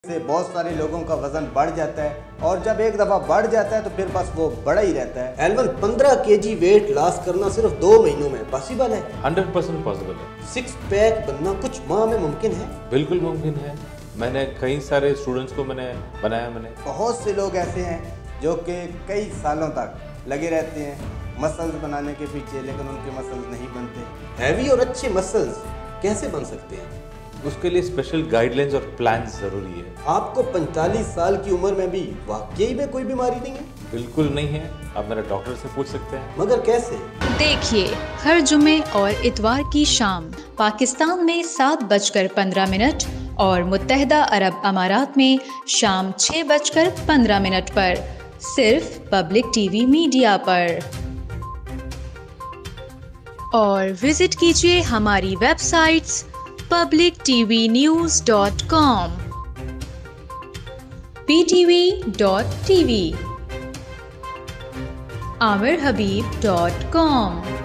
से बहुत सारे लोगों का वजन बढ़ जाता है और जब एक दफ़ा बढ़ जाता है तो फिर बस वो बढ़ा ही रहता है। एलवन 15 kg वेट लॉस करना सिर्फ 2 महीनों में पॉसिबल है? 100% पॉसिबल है। 6 पैक बनना कुछ माह में मुमकिन है? बिल्कुल मुमकिन है। मैंने कई सारे स्टूडेंट्स को बनाया। बहुत से लोग ऐसे हैं जो कि कई सालों तक लगे रहते हैं मसल्स बनाने के पीछे, लेकिन उनके मसल्स नहीं बनते। हैवी और अच्छे मसल्स कैसे बन सकते हैं? उसके लिए स्पेशल गाइडलाइंस और प्लान जरूरी है। आपको 45 साल की उम्र में भी वाकई में कोई बीमारी नहीं है? बिल्कुल नहीं है, आप मेरे डॉक्टर से पूछ सकते हैं। मगर कैसे? देखिए हर जुमे और इतवार की शाम पाकिस्तान में 7:15 और मुत्तहदा अरब अमारात में शाम 6:15 पर सिर्फ पब्लिक टीवी मीडिया पर। और विजिट कीजिए हमारी वेबसाइट्स publictvnews.com, ptv.tv, aamerhabib.com